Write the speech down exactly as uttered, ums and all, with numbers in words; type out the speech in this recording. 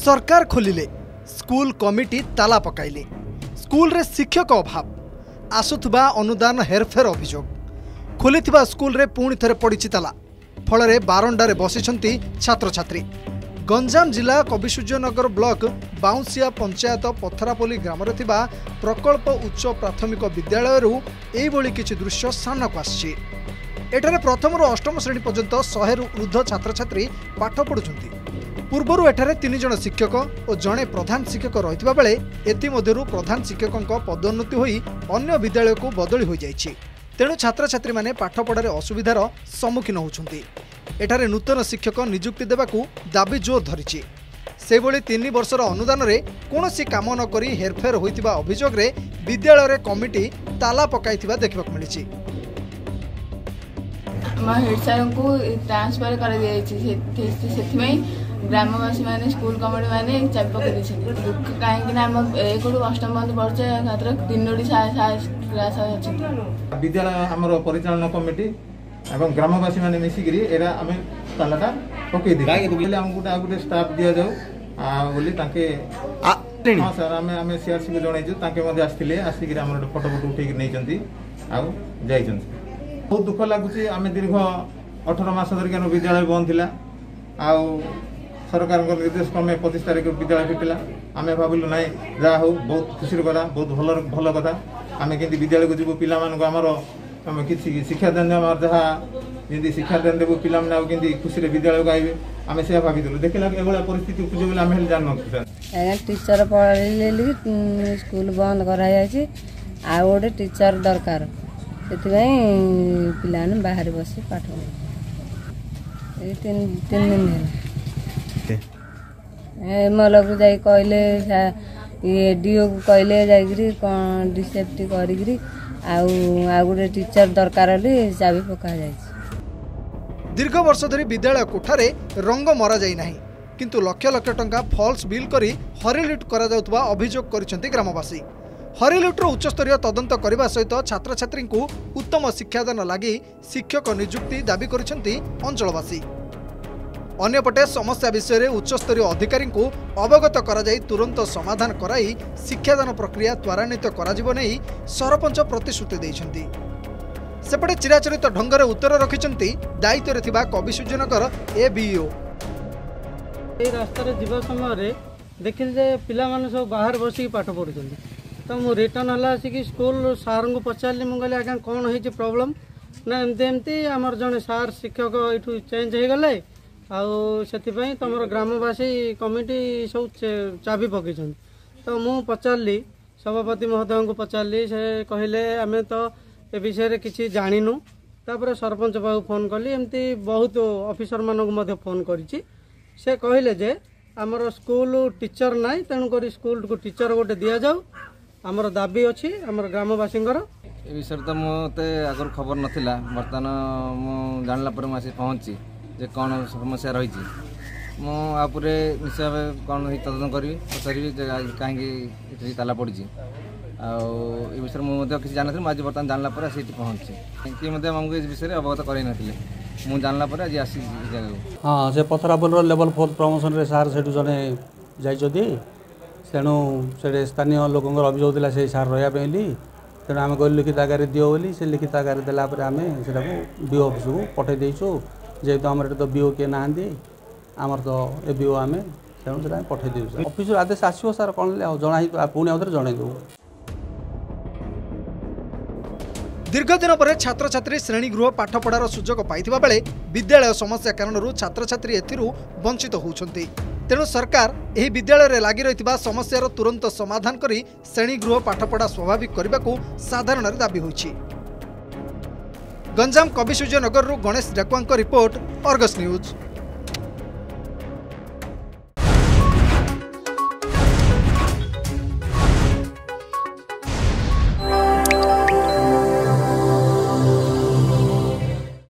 सरकार खोलिले school committee ताला पकाइले school रे शिक्षक अभाव आसुथबा अनुदान हेरफेर अभियोग खोलिथिबा स्कूल रे पुणी थरे पड़िछि ताला फल बारंडारे बसिछंती छात्र छात्री। गंजाम जिला कविसूर्यनगर ब्लॉक बाउंसिया पंचायत पथरापल्ली ग्राम प्रकल्प उच्च प्राथमिक विद्यालय एभली किछि दृश्य सामनाक आछि। एठारे प्रथम अष्टम श्रेणी पर्यंत शहे रु ऊर्ध्व छात्र छात्री पाठ पढ़ुछंती। पूर्वरु एठारे तीन जन शिक्षक और जड़े प्रधान शिक्षक रहितबा बेले एथिमध्यरु प्रधान शिक्षकों पदोन्नति होई अन्य विद्यालय को बदली हो जाइछि। तेणु छात्र छात्री माने पाठ पढ़ारे असुविधार सम्मुखीन होउछंती। एठारे नूतन शिक्षक नियुक्ति देबाकू दाबी जोर धरिछि। सेभली तीन वर्षर अनुदान रे कोनोसी काम न करी हेरफेर होइतिबा अभियोग रे विद्यालय रे कमिटी ताला पकाइतिबा देखबाक मिलिछि। हेड सर को ट्रांसफर कर दिया ग्रामवासी मैंने स्कूल कमिटी मैंने चाबी पकड़ कहीं अष्टम पढ़े छात्र तीन विद्यालय आमर परिचालन कमिटी एवं ग्रामवासी मैंने मिसिकी एरा आम तालाटा पकई दी आमको गोटे स्टाफ दि जाऊ बोली हाँ सर आम आम सीआरसी को जनईचु आसते आसिक फटो फटो उठे नहीं जा बहुत दुख लगुच आम दीर्घ अठर मस धरिक विद्यालय बंद थिला आउ सरकार निर्देश क्रमे पच्चीस तारीख विद्यालय फिटिला आम भाविलु ना जहाँ हो बहुत खुशी कथा बहुत भल भल कथा आम के विद्यालय को जीव पिला आमर किसी शिक्षादान जहाँ जमी शिक्षादान देव पे खुशी विद्यालय को आए आम से भाई देखला एभा परिस्थिति उपजे बोले आम जान टीचर पढ़े स्कूल बंद कर गोटे टीचर दरकार पिला बाहर बस पाठ तीन तीन दिन एमएलए को जाई कहले ये डीओ को कहले जाइकरी कौन डिसेप्टी करी गोटे टीचर दरकार चाबी पका जाए। दीर्घ वर्ष धरी विद्यालय कोठारे रंग मरा जाई नाही किंतु लक्ष लक्ष टंका फॉल्स बिल करी हरिलुट करा जाउतबा अभियोग करिसेंती ग्रामवासी। हरिलुट्र उच्चस्तरीय तदंत करने सहित छात्र छात्री को उत्तम शिक्षादान लगी शिक्षक नियुक्ति दाबी करिसेंती अंचलवासी। अन्यपटे समस्या विषय में उच्चस्तरीय अधिकारी को अवगत कराई तुरंत समाधान कराई शिक्षादान प्रक्रिया त्वरान्वित कराजिबो नै सरपंच प्रतिश्रुति देइछंती। सेपटे चिराचरित ढंग से उत्तर रखिछंती दायित्व थिबा कविसूर्यनगर एबीओ। ए रास्ता जीवा समय देखिल जे पिला माने सब बाहर बसी पाठ पढुछंती तो मु रिटर्न हला आसिक स्कूल सार को पचारि मुझे आज्ञा कौन हो प्रॉब्लम ना एमती एमती आमर जड़े सार शिक्षक यू चेंज हो गले आउ तुम ग्रामवासी कमिटी सब चाबी पकई तो मु पचारि सभापति महोदय को पचारि से कहले आम तो ए विषय किसी जानू तापर सरपंच पाक फोन कली एमती बहुत ऑफिसर मानक फोन करी से कहले जे आमर स्कूल टीचर ना तेणुक स्कूल को टीचर गोटे दि जाऊ आमर दाबी अच्छी आमर ग्रामवासी विषय तो मत आगर खबर नाला बर्तमान मु जानला मुझे पहुँची जे कौन समस्या रही मुझे निश्चय भाव कौन तदन करी पचारि कहीं ताला पड़ी आई विषय मुझे किसी जान आज बर्तमान जानला आसी पहुँची कि आमको इस विषय अवगत कर मुझे जानला आज आसी हाँ से पथरापल्ली लेवल फोर्थ प्रमोशन सार से जड़े जाइए तेणु से स्थानीय लोकों अभियोग था से सार रही तेणु आम कहलु लिखित आकार दियो बोली से लिखित आकार देलापर आम से बीओ ऑफिस को पठे देचु जेहेतु आमर तो बीओ किए ना आमर तो ए बीओ आम तेणु से पठे देचु ऑफिस आदेश आसो सार कौन जना पुणी आउे जनईदेव। दीर्घ दिन पर छात्र छात्री श्रेणीगृह पाठ पढ़ार सुजोग पाइथिबा बेले विद्यालय समस्या कारण छात्र छात्री एथिरु वंचित होउछंती। तेणु सरकार एही विद्यालय रे लागि रहितबा समस्यार तुरंत समाधान करी श्रेणीगृह पाठपढ़ा स्वाभाविक करने को साधारण दाबी होइछि। Ganjam Kabisuryanagar Ganesh Dakua report Argus news.